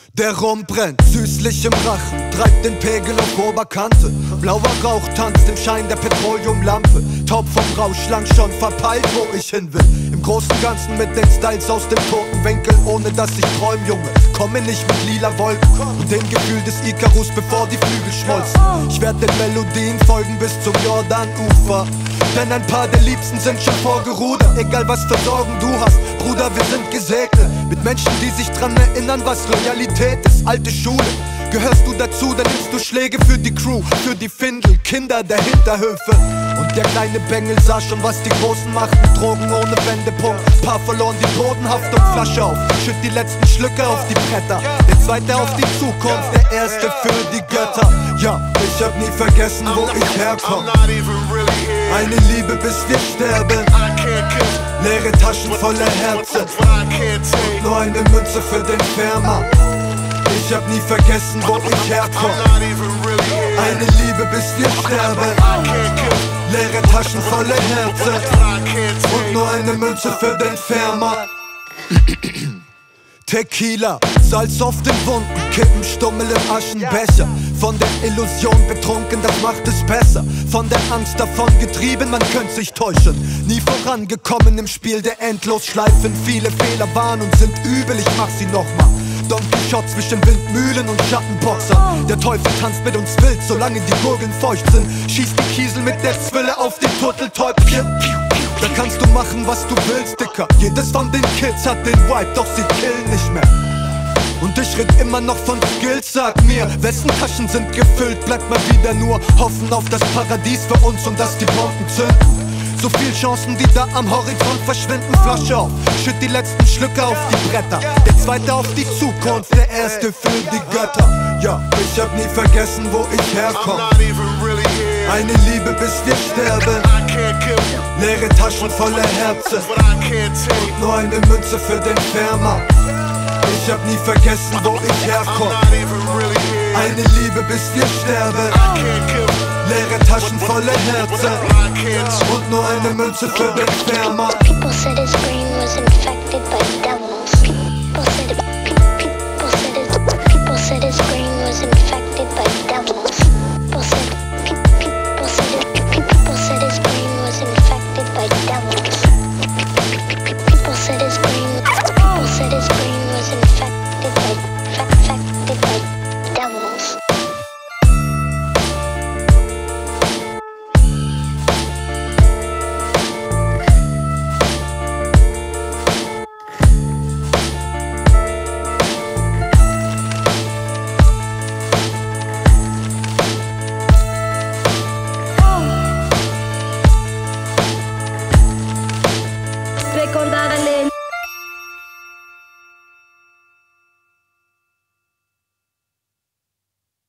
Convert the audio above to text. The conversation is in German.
Der Rum brennt, süßlich im Rachen, treibt den Pegel auf Oberkante. Blauer Rauch tanzt im Schein der Petroleumlampe. Taub vom Rausch, lang schon verpeilt, wo ich hin will. Im Großen Ganzen mit den Styles aus dem toten Winkel, ohne dass ich träum, Junge. Komme nicht mit lila Wolken und dem Gefühl des Icarus, bevor die Flügel schmolzen. Ich werd den Melodien folgen bis zum Jordanufer, denn ein paar der Liebsten sind schon vorgerudert. Egal was für Sorgen du hast, Bruder, wir sind gesegnet mit Menschen, die sich dran erinnern, was Loyalität ist. Alte Schule, gehörst du dazu, dann nimmst du Schläge für die Crew, für die Findel, Kinder der Hinterhöfe. Und der kleine Bengel sah schon, was die Großen machten. Drogen ohne Wendepunkt, paar verloren die Bodenhaftung. Flasche auf, schütt die letzten Schlücke auf die Bretter. Der zweite auf die Zukunft, der erste für die Götter. Ja, ich hab nie vergessen, wo ich herkomm. Eine Liebe, bis wir sterben. Leere Taschen voller Herzen und nur eine Münze für den Färmer. Ich hab nie vergessen, wo ich herkomm. Eine Liebe, bis wir sterben. Leere Taschen voller Herzen und nur eine Münze für den Färmer. Tequila, Salz auf den Wunden, Kippen, Stummel im Aschenbecher. Von der Illusion betrunken, das macht es besser. Von der Angst davon getrieben, man könnte sich täuschen. Nie vorangekommen im Spiel der Endlosschleifen. Viele Fehler waren und sind übel, ich mach sie nochmal. Don Quixote zwischen Windmühlen und Schattenboxern. Der Teufel tanzt mit uns wild, solange die Gurgeln feucht sind. Schießt die Kiesel mit der Zwille auf die Turteltäubchen. Da kannst du machen, was du willst, Dicker. Jedes von den Kids hat den Vibe, doch sie killen nicht mehr. Und ich red immer noch von Skills, sag mir, wessen Taschen sind gefüllt? Bleibt mal wieder nur hoffen auf das Paradies für uns und dass die Bomben zünden. So viel Chancen, die da am Horizont verschwinden. Flasche auf, schütt die letzten Schlücke auf die Bretter. Der zweite auf die Zukunft, der erste für die Götter. Ja, ich hab nie vergessen, wo ich herkomm. Eine Liebe, bis wir sterben. Leere Taschen voller Herzen und nur eine Münze für den Färmer. Ich hab nie vergessen, wo ich herkomm. Eine Liebe, bis wir sterben. Leere Taschen voller Herzen und nur eine Münze für den Färmer. People said his brain was infected by death.